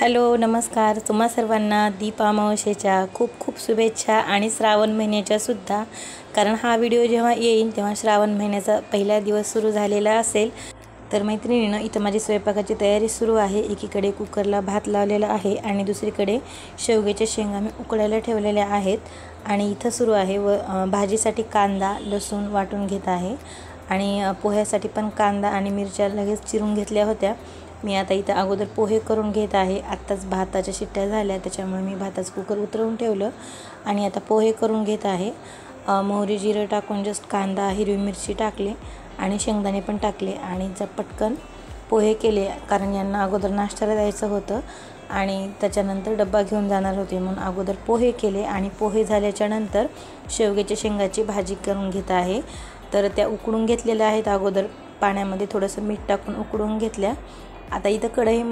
Hello नमस्कार, तुम्हा सर्वांना दीप अमावस्येच्या खूप खूप शुभेच्छा आणि श्रावण महिन्याच्या सुद्धा। कारण हा व्हिडिओ जेव्हा येईल तेव्हा श्रावण महिन्याचा पहिला दिवस सुरू झालेला असेल। तर मैत्रिणींनो, इथं माझी स्वयंपाकाची तयारी सुरू आहे। एकीकडे कुकरला भात लावलेला आहे आणि दुसरीकडे शेवग्याच्या शेंगा मी उकडायला ठेवलेल्या आहेत। आणि इथं सुरू आहे भाजीसाठी कांदा लसूण वाटून घेत आहे आणि पोह्यासाठी पण कांदा आणि मिरच्या लगेच चिरून घेतल्या होत्या। मी आता इथं अगोदर पोहे करून घेत आहे। आत्ताच भाताच्या शिट्ट्या झाल्या, त्याच्यामुळे मी भाताचं कुकर उतरवून ठेवलं आणि आता पोहे करून घेत आहे। मोहरी जिरं टाकून जस्ट कांदा हिरवी मिरची टाकले आणि शेंगदाणे पण टाकले आणि पटकन पोहे केले, कारण यांना अगोदर नाश्त्याला द्यायचं होतं आणि त्याच्यानंतर डब्बा घेऊन जाणार होते, म्हणून अगोदर पोहे केले। आणि पोहे झाल्याच्या नंतर शेवग्याच्या शेंगाची भाजी करून घेत आहे। तर त्या उकडून घेतलेल्या आहेत, अगोदर पाण्यामध्ये थोडंसं मीठ टाकून उकडून घेतल्या। आता इथं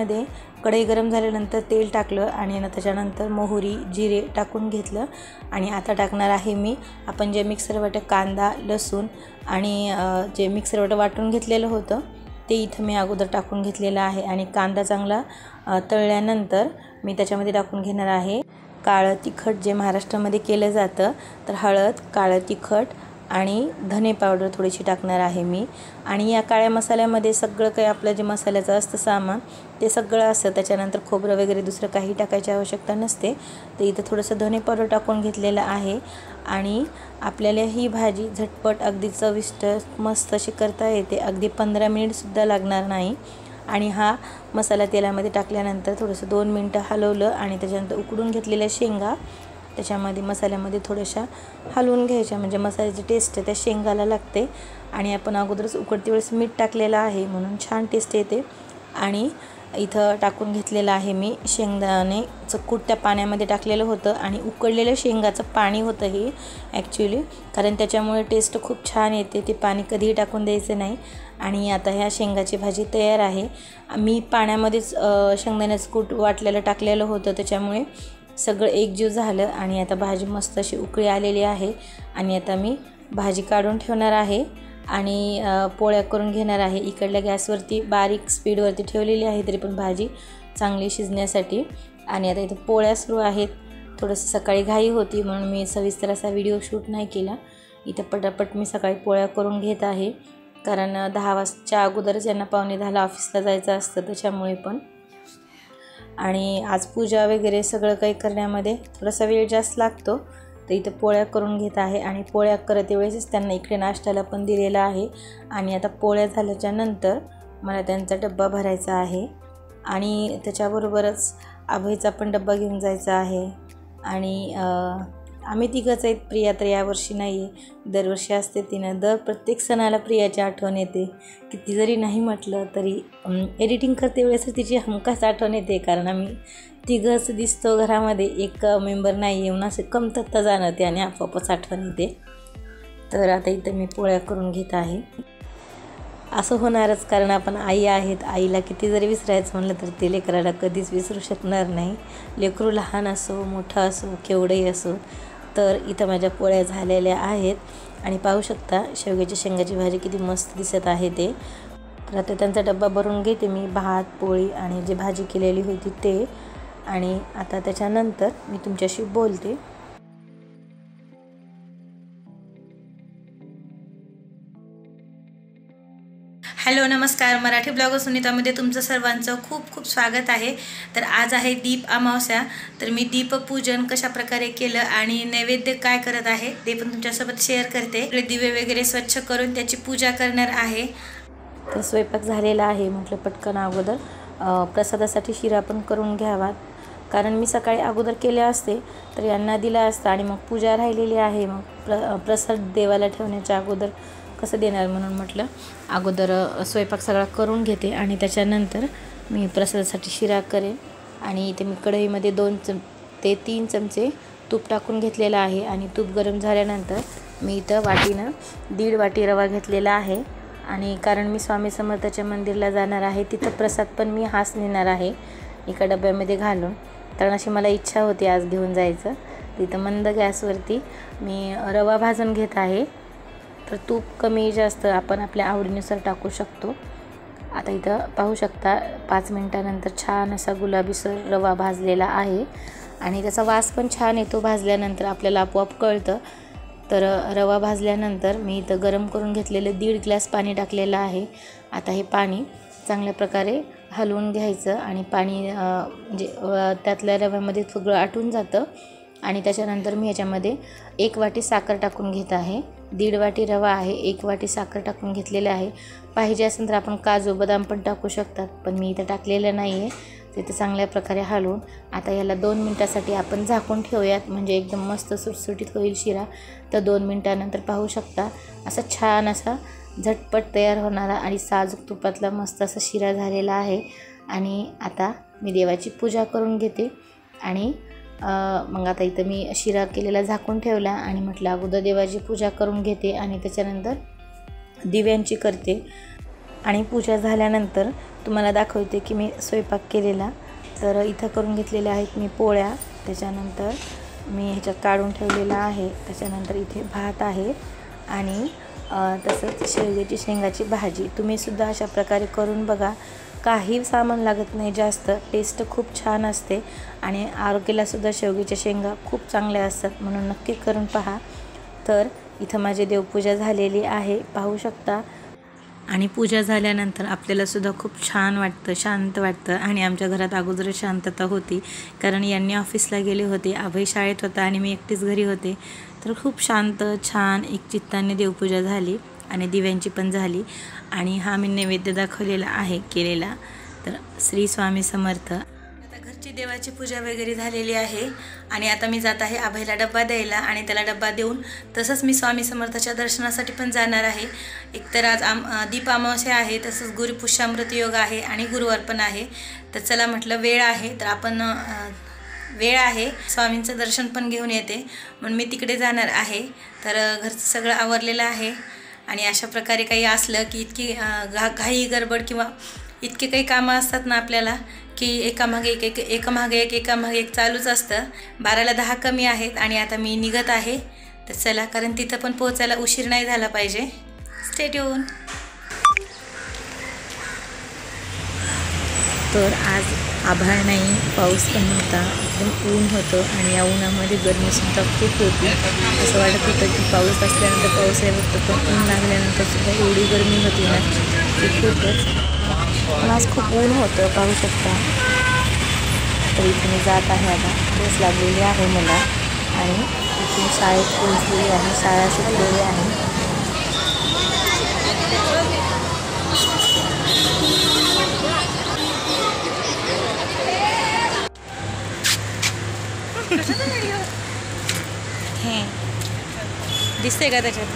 कढई गरम झाल्यानंतर तेल टाकलं आणि त्याच्यानंतर मोहरी जिरे टाकून घेतलं आणि आता टाकणार आहे मी आपण जे मिक्सरवर कांदा लसूण आणि जे मिक्सरवर वाटून घेतलेलं होतं ते इथं मी अगोदर टाकून घेतलेलं आहे। आणि कांदा चांगला तळल्यानंतर मी त्याच्यामध्ये टाकून घेणार आहे काळं तिखट, जे महाराष्ट्रामध्ये केलं जातं। तर हळद, काळं तिखट आणि धने पावडर थोडीशी टाकणार आहे मी। आणि या काळ्या मसाल्यामध्ये सगळं काही आपलं जे मसाल्याचं असतं सामान ते सगळं असतं, त्याच्यानंतर खोबरं वगैरे दुसरं काही टाकायची आवश्यकता नसते। तर इथं थोडंसं धने पावडर टाकून घेतलेलं आहे आणि आपल्याला ही भाजी झटपट अगदी चविष्ट मस्त अशी करता येते, अगदी 15 मिनिटसुद्धा लागणार नाही। आणि हा मसाला तेलामध्ये टाकल्यानंतर थोडंसं 2 मिनटं हलवलं आणि त्याच्यानंतर उकडून घेतलेल्या शेंगा त्याच्यामध्ये मसाल्यामध्ये थोड्याशा हलवून घ्यायच्या, म्हणजे मसाल्याची टेस्ट त्या शेंगाला लागते। आणि आपण अगोदरच उकडते वेळेस मीठ टाकलेलं आहे म्हणून छान टेस्ट येते। आणि इथं टाकून घेतलेलं आहे मी शेंगदाण्याचं कूट, त्या पाण्यामध्ये टाकलेलं होतं आणि उकडलेलं शेंगाचं पाणी होतं हे ॲक्च्युली, कारण त्याच्यामुळे टेस्ट खूप छान येते, ते पाणी कधीही टाकून द्यायचं नाही। आणि आता ह्या शेंगाची भाजी तयार आहे। मी पाण्यामध्येच शेंगदाण्याचं कूट वाटलेलं टाकलेलं होतं, त्याच्यामुळे सगळं एकजीव झालं आणि आता भाजी मस्त अशी उकळी आलेली आहे। आणि आता मी भाजी काढून ठेवणार आहे आणि पोळ्या करून घेणार आहे। इकडल्या गॅसवरती बारीक स्पीडवरती ठेवलेली आहे तरी पण भाजी चांगली शिजण्यासाठी। आणि आता इथं पोळ्या सुरू आहेत। थोडंसं सकाळी घाई होती म्हणून मी सविस्तर असा व्हिडिओ शूट नाही केला। इथं पटापट मी सकाळी पोळ्या करून घेत आहे, कारण 10 वाजताच्या अगोदरच यांना 9:45 ऑफिसला जायचं असतं, त्याच्यामुळे पण। आणि आज पूजा वगैरे सगळं काही करण्यामध्ये थोडासा वेळ जास्त लागतो। तर इथं पोळ्या करून घेत आहे आणि पोळ्या करत वेळेसच त्यांना इकडे नाश्त्याला पण दिलेला आहे। आणि आता पोळ्या झाल्याच्या नंतर मला त्यांचा डब्बा भरायचा आहे आणि त्याच्याबरोबरच अभयचा पण डब्बा घेऊन जायचा आहे। आणि आम्ही तिघंच आहेत, प्रिया तर यावर्षी नाही आहे, दरवर्षी असते तिनं। प्रत्येक सणाला प्रियाची आठवण येते, किती जरी नाही म्हटलं तरी एडिटिंग करते वेळेस तिची हमखास आठवण येते, कारण आम्ही तिघंच दिसतो घरामध्ये, एक मेंबर नाही येऊन असं कमतरता जाणवते आणि आपोआपच आठवण येते। तर आता इथं मी पोळ्या करून घेत आहे। असं होणारच, कारण आपण आई आहेत, आईला किती जरी विसरायचं म्हणलं तर ते लेकराला कधीच विसरू शकणार नाही, लेकरू लहान असो मोठं असो केवढंही असो। तर इथं माझ्या पोळ्या झालेल्या आहेत आणि पाहू शकता शेवग्याच्या शेंगाची भाजी किती मस्त दिसत आहे ते। तर आता त्यांचा डब्बा भरून घेते मी, भात पोळी आणि जी भाजी केलेली होती ते। आणि आता त्याच्यानंतर मी तुमच्याशी बोलते। हॅलो नमस्कार, मराठी ब्लॉगर सुनीतामध्ये तुमचं सर्वांचं खूप खूप स्वागत आहे। तर आज आहे दीप अमावस्या, तर मी दीपपूजन कशा प्रकारे केलं आणि नैवेद्य काय करत आहे ते पण तुमच्यासोबत शेअर करते। इकडे दिवे वगैरे स्वच्छ करून त्याची पूजा करणार आहे। तर स्वयंपाक झालेला आहे, म्हटलं पटकन अगोदर प्रसादासाठी शिरा पण करून घ्यावा, कारण मी सकाळी अगोदर केले असते तर यांना दिला असता आणि मग पूजा राहिलेली आहे, मग प्रसाद देवाला ठेवण्याच्या अगोदर कसं देणार, म्हणून म्हटलं अगोदर स्वयंपाक सगळा करून घेते आणि त्याच्यानंतर मी प्रसादासाठी शिरा करेन। आणि इथे मी कढईमध्ये 2 ते 3 चमचे तूप टाकून घेतलेलं आहे आणि तूप गरम झाल्यानंतर मी इथं वाटीनं 1.5 वाटी रवा घेतलेला आहे। आणि कारण मी स्वामी समर्थाच्या मंदिरला जाणार आहे, तिथं प्रसाद पण मी हाच नेणार आहे एका डब्यामध्ये घालून, कारण अशी मला इच्छा होती आज घेऊन जायचं। तिथं मंद गॅसवरती मी रवा भाजून घेत आहे। तर तूप कमी जास्त आपण आपल्या आवडीनुसार टाकू शकतो। आता इथं पाहू शकता 5 मिनिटानंतर छान असा गुलाबीसर रवा भाजलेला आहे आणि त्याचा वास पण छान येतो भाजल्यानंतर, आपल्याला आपोआप कळतं. तर रवा भाजल्यानंतर मी इथं गरम करून घेतलेलं 1.5 ग्लास पाणी टाकलेलं आहे. आता हे पाणी चांगल्या प्रकारे हलवून घ्यायचं आणि पाणी म्हणजे त्यातल्या रव्यामध्ये सगळं आटून जातं. आणि त्याच्यानंतर मी ह्याच्यामध्ये 1 वाटी साखर टाकून घेत आहे. 1.5 वाटी रवा आहे, 1 वाटी साखर टाकून घेतलेले आहे. पाहिजे असेल तर आपण काजू बदाम पण टाकू शकतात, पण मी इथं टाकलेलं नाही आहे. तिथे चांगल्या प्रकारे हलवून आता याला 2 मिनटासाठी आपण झाकून ठेवूयात, म्हणजे एकदम मस्त सुटसुटीत होईल शिरा. तर 2 मिनटानंतर पाहू शकता असा छान असा झटपट तयार होणारा आणि साजूक तुपातला मस्त असा शिरा झालेला आहे. आणि आता मी देवाची पूजा करून घेते आणि मग आता इथं मी शिरा केलेला झाकून ठेवला आणि म्हटलं अगोदर देवाची पूजा करून घेते आणि त्याच्यानंतर दिव्यांची करते. आणि पूजा झाल्यानंतर तुम्हाला दाखवते की मी स्वयंपाक केलेला. तर इथं करून घेतलेल्या आहेत मी पोळ्या, त्याच्यानंतर मी ह्याच्यात काढून ठेवलेला आहे. त्याच्यानंतर इथे भात आहे आणि तसंच शेवग्याची शेंगाची भाजी. तुम्हीसुद्धा अशा प्रकारे करून बघा. काही सामान लागत नाही जास्त, टेस्ट खूप छान असते आणि आरोग्यालासुद्धा शेवग्याच्या शेंगा खूप चांगल्या असतात, म्हणून नक्की करून पहा. तर इथं माझी देवपूजा झालेली आहे पाहू शकता. आणि पूजा झाल्यानंतर आपल्यालासुद्धा खूप छान वाटतं, शांत वाटतं. आणि आमच्या घरात अगोदरच शांतता होती, कारण यांनी ऑफिसला गेले होते, अभय शाळेत होता आणि मी एकटीच घरी होते. तर खूप शांत छान एक चित्ताने देवपूजा झाली आणि दिव्यांची पण झाली. आणि हा मी नैवेद्य दाखवलेला आहे केलेला. तर श्री स्वामी समर्थ. आता घरची देवाची पूजा वगैरे झालेली आहे आणि आता मी जात आहे अभयला डब्बा द्यायला आणि त्याला डब्बा देऊन तसंच मी स्वामी समर्थाच्या दर्शनासाठी पण जाणार आहे. एकतर आज दीप अमावस्या आहे, तसंच गुरुपुष्यामृत योग आहे आणि गुरुवार पण आहे. तर चला म्हटलं वेळ आहे तर आपण वेळ आहे स्वामींचं दर्शन पण घेऊन येते, म्हणून मी तिकडे जाणार आहे. तर घरचं सगळं आवरलेलं आहे आणि अशा प्रकारे काही असलं की इतकी घाई गडबड किंवा इतके काही कामं असतात ना आपल्याला की एकामागे एक चालूच असतं. 12ला 10 कमी आहेत आणि आता मी निघत आहे. तर चला, कारण तिथं पण पोहोचायला उशीर नाही झाला पाहिजे. Stay tune. तर आज आभाळ नाही, पाऊस पण नव्हता, एकदम ऊन होतं आणि या उन्हामध्ये गरमीसुद्धा खूप होती. असं वाटत होतं की पाऊस असल्यानंतर पाऊस आहे फक्त, पण ऊन लागल्यानंतरसुद्धा एवढी गरमी होती ना की खूपच. पण आज खूप ऊन होतं पाहू शकता. तर इथे मी जात आहे, आता बस लागलेली आहे मला आणि इथून शाळेत पोहोचलेली आहे, शाळा सुटलेली आहे. हे दिसते का त्याच्यात?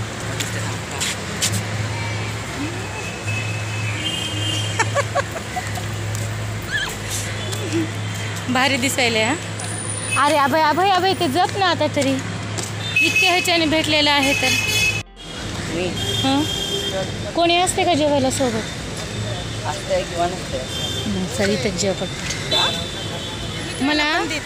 भारी दिसायला. हा अरे अभय ते जप ना आता तरी, इतक्या ह्याच्याने भेटलेलं आहे. तर हां कोणी असते का जेवायला सोबत? चल इथंच जेव पटपट. मला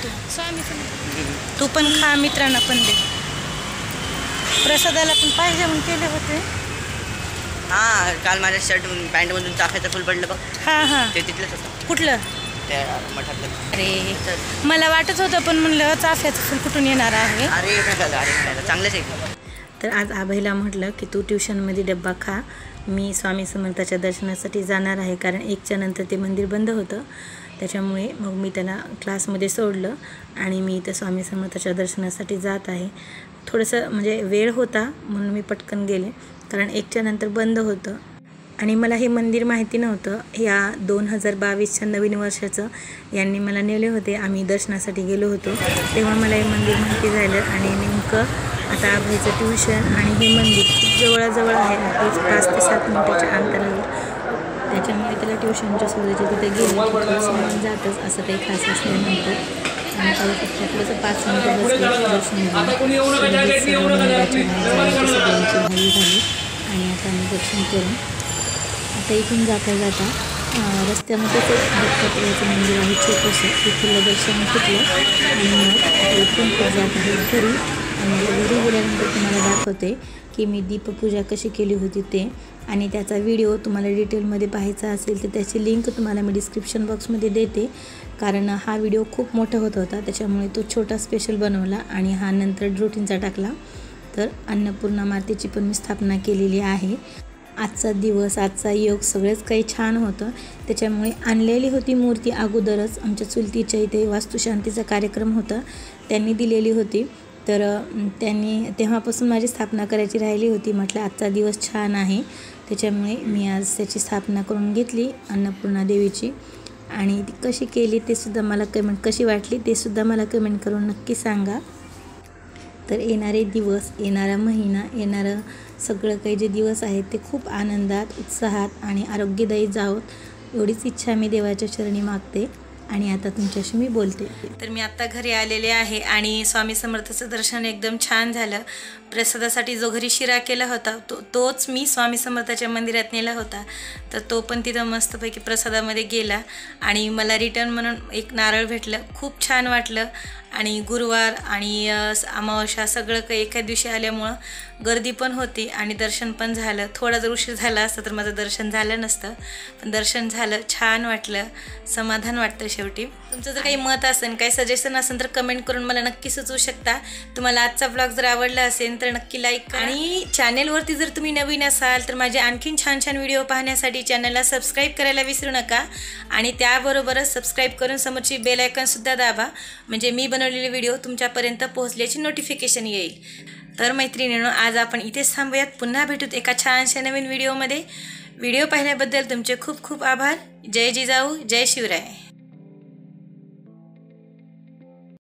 तू पण खा, मित्रांना पण दे. प्रसादाला पण पाहिजे म्हणून केले होते. हां काल माझ्या शर्ट पॅन्टमधून चाफ्याचं फुल पडलं बघ. हां ते तिथलंच होतं. कुठलं? त्या मठातलं. अरे मला वाटत होतं, पण म्हणलं चाफ्याचं फुल कुठून येणार आहे. अरे चांगलंच आहे. तर आज आभयला म्हटलं की तू ट्युशनमध्ये डब्बा खा, मी स्वामी समर्थाच्या दर्शनासाठी जाणार आहे, कारण 1च्या नंतर ते मंदिर बंद होतं. त्याच्यामुळे मग मी त्याला क्लासमध्ये सोडलं आणि मी इथं स्वामी समर्थाच्या दर्शनासाठी जात आहे. थोडंसं म्हणजे वेळ होता म्हणून मी पटकन गेले, कारण 1च्या नंतर बंद होतं. आणि मला हे मंदिर माहिती नव्हतं. या 2022च्या नवीन वर्षाचं यांनी मला नेले होते, आम्ही दर्शनासाठी गेलो होतो, तेव्हा मला हे मंदिर माहिती झालं. आणि नेमकं आता अभयचं ट्युशन आणि हे मंदिर खूप जवळजवळ आहे, 5 ते 7 मिनिटाच्या अंतरावर. त्याच्यामुळे त्याला ट्युशनच्या सोबतच्या तिथे गेले थोडंसं जातच, असं काही खास असल्यानंतर. आणि पाहू शकता थोडंसं 5 मिनिटं बसले दर्शन सगळ्यांची भावी झाली. आणि आता आम्ही दर्शन करून आता इथून जाता रस्त्यामध्येच दत्तात्रयाचं मंदिर आहे छोटंसं, तिथलं दर्शन घेतलं आणि मग इथून जात आहे घरी. आणि घरी गेल्यानंतर तुम्हाला दाखवते की मी दीपपूजा कशी केली होती ते. आणि त्याचा व्हिडिओ तुम्हाला डिटेलमध्ये पाहायचा असेल तर त्याची लिंक तुम्हाला मी डिस्क्रिप्शन बॉक्समध्ये देते, कारण हा व्हिडिओ खूप मोठा होत होता त्याच्यामुळे तो छोटा स्पेशल बनवला आणि हा नंतर रूटीनचा टाकला. तर अन्नपूर्णा मातेची पण मी स्थापना केलेली आहे. आजचा दिवस, आजचा योग सगळंच काही छान होतं. त्याच्यामुळे आणलेली होती मूर्ती अगोदरच, आमच्या चुलतीच्या इथे वास्तुशांतीचा कार्यक्रम होता, त्यांनी दिलेली होती. तर त्यांनी तेव्हापासून माझी स्थापना करायची राहिली होती. म्हटलं आजचा दिवस छान आहे, त्याच्यामुळे मी आज त्याची स्थापना करून घेतली अन्नपूर्णा देवीची. आणि ती कशी केली ते सुद्धा मला कशी वाटली ते सुद्धा मला कमेंट करून नक्की सांगा. तर येणारे दिवस, येणारा महिना, येणारं सगळं काही जे दिवस आहेत ते खूप आनंदात, उत्साहात आणि आरोग्यदायी जावोत एवढीच इच्छा मी देवाच्या चरणी मागते. आणि आता तुमच्याशी मी बोलते. तर मी आत्ता घरी आलेले आहे आणि स्वामी समर्थाचं दर्शन एकदम छान झालं. प्रसादासाठी जो घरी शिरा केला होता तोच मी स्वामी समर्थाच्या मंदिरात नेला होता, तर तो पण तिथं मस्तपैकी प्रसादामध्ये गेला. आणि मला रिटर्न म्हणून एक नारळ भेटलं, खूप छान वाटलं. आणि गुरुवार आणि अमावस्या सगळं काही एका दिवशी आल्यामुळं गर्दी पण होती आणि दर्शन पण झालं. थोडा जर उशीर झाला असता तर माझं दर्शन झालं नसतं, पण दर्शन झालं, छान वाटलं, समाधान वाटतं शेवटी. तुमचं जर काही मत असेल, काही सजेशन असेल तर कमेंट करून मला नक्की सुचवू शकता. तुम्हाला आजचा ब्लॉग जर आवडला असेल तर नक्की लाईक करा. आणि चॅनेलवरती जर तुम्ही नवीन असाल तर माझे आणखीन छान छान व्हिडिओ पाहण्यासाठी चॅनलला सबस्क्राईब करायला विसरू नका. आणि त्याबरोबरच सबस्क्राईब करून समोरची बेल आयकॉनसुद्धा दाबा, म्हणजे मी बनवलेले व्हिडिओ तुमच्यापर्यंत पोहोचल्याची नोटिफिकेशन येईल. तर मैत्रिणींनो, आज आपण इथेच थांबूयात. पुन्हा भेटूत एका छानशा नवीन व्हिडिओमध्ये. व्हिडिओ पाहिल्याबद्दल तुमचे खूप खूप आभार. जय जिजाऊ, जय शिवराय.